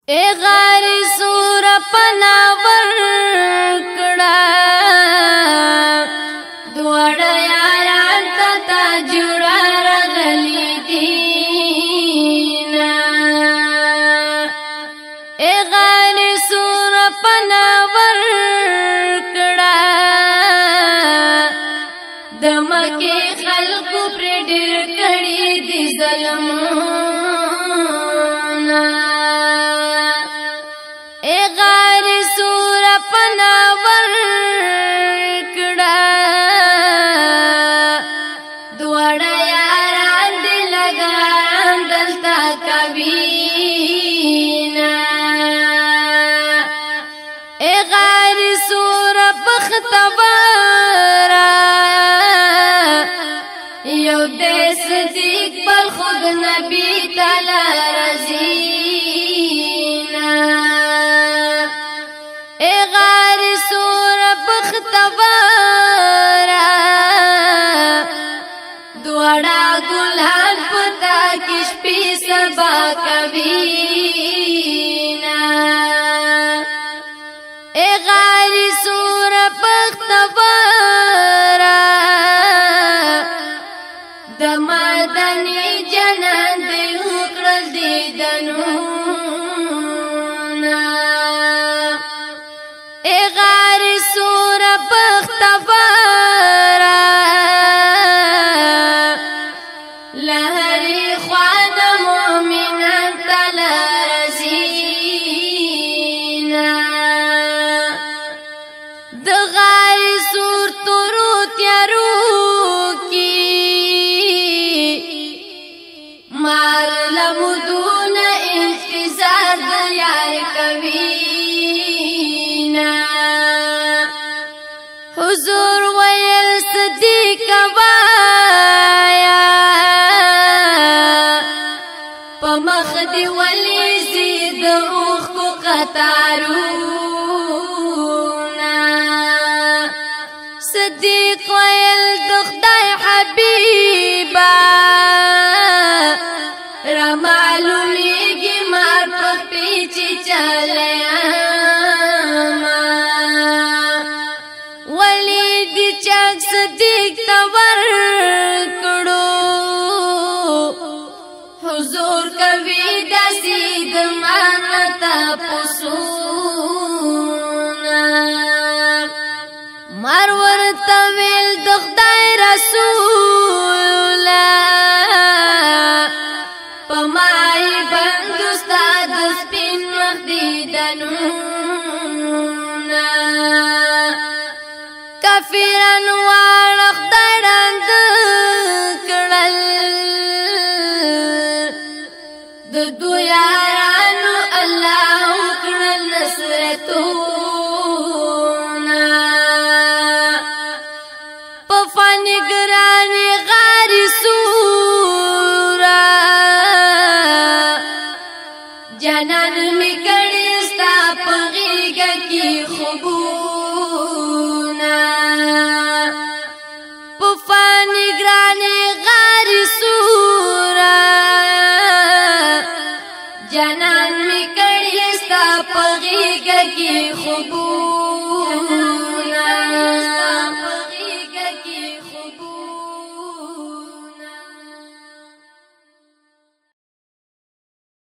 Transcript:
اے غاری سور پناور کڑا دوڑا یاران تا جڑا رغلی دینا اے غاری سور پناور کڑا دمکی خلق پر ڈر کڑی دی ظلمونا اے غار سور پناور کڑا دوڑا یاران دی لگان دلتا کبینا اے غار سور بختوارا یو دے صدیق پر خود نبی تعالی رضینا اے غار سور بختوارا دوڑا گلان پتا کش پی سبا کبینا اے غار سور بختوارا دمدنی جنان دی اکرل دی دنونا اے غار سور بختوارا لہری خوان مومنان تلا رزینا دغار سور تورو تیارو کی مار لمدون انتظار دیار کبینا حضور ویل صدیق وایا پمخ دی ولی زید اوخ کو قطارونا صدیق ویل دخدای حبیبا رمالومیگی مار پخ پیچی چلیاما ولید چاک صدیق تور کڑو حضور کوي دسید مانتا پسونا مرور طویل دخدای رسولا پمائی بندستاد سپین مخدی دنونا کافران وارخ دڑند کڑل دو یارانو اللہ اکڑل نصرتونا پفانی گرانی غاری سورا جنان میں کڑستا پغیگا کی خوبونا پفانی گرانی غاری سورا جنان میں کڑستا پغیگا کی خوبونا